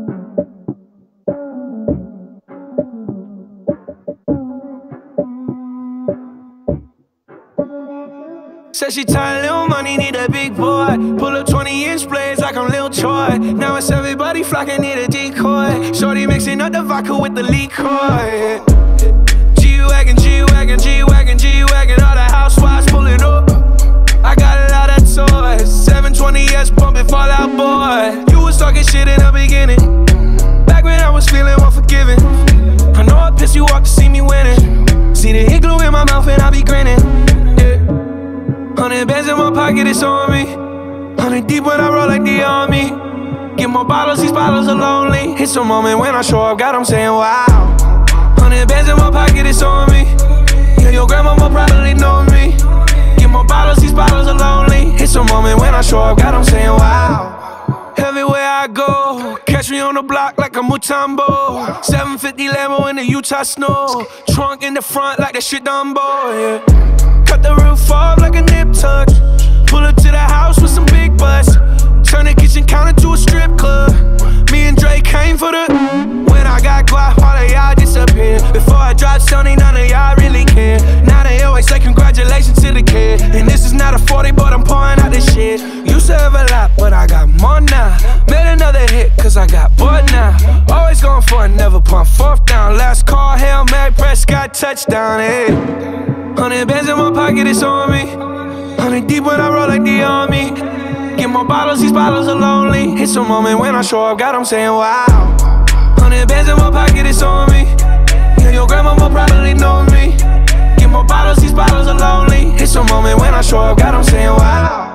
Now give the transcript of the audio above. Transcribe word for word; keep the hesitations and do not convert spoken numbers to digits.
Said she tired, little money, need a big boy. Pull up twenty inch blades like I'm Lil Troy. Now it's everybody flocking, need a decoy. Shorty mixing up the vodka with the liquor. G-Wagon, G-Wagon, G-Wagon, G-Wagon. All the housewives pulling up. I got a lot of toys. seven twenty S pumping Fall Out Boy. You was talking shit in the beginning, back when I was feeling unforgiving. I know I pissed you off to see me winning. See the hit glue in my mouth and I be grinning. Hundred bands in my pocket, it's on me. Hundred deep when I roll like the army. Get more bottles, these bottles are lonely. It's a moment when I show up, God, I'm saying wow. Hundred bands in my pocket, it's on me. Yeah, your grandma will probably know me. Get more bottles, these bottles are lonely. It's a moment when I show up, God, I'm saying wow. Everywhere I go, catch me on the block like a Mutombo. seven fifty Lambo in the Utah snow. Trunk in the front like that shit Dumbo, yeah. Cut the roof off like a nip tuck. Pull up to the house with some big butts. Turn the kitchen counter to a strip club. Me and Drake came for the. When I got guap, all of y'all disappear. Before I dropped Sony, none of y'all really care. Now they always say congratulations to the kid. And this is not a forty, but I'm pouring out this shit. Used to have a lot, but I got more now. Made another hit, cause I got bored now. Always going for it, never pump fourth down. Last call, Hail Mary, Prescott, touchdown, hey. Hundred bands in my pocket, it's on me. Hundred deep when I roll like the army. Get more bottles, these bottles are lonely. It's a moment when I show up, God, I'm saying wow. Hundred bands in my pocket, it's on me. Yeah, your grandma will probably know me. Get more bottles, these bottles are lonely. It's a moment when I show up, God, I'm saying wow.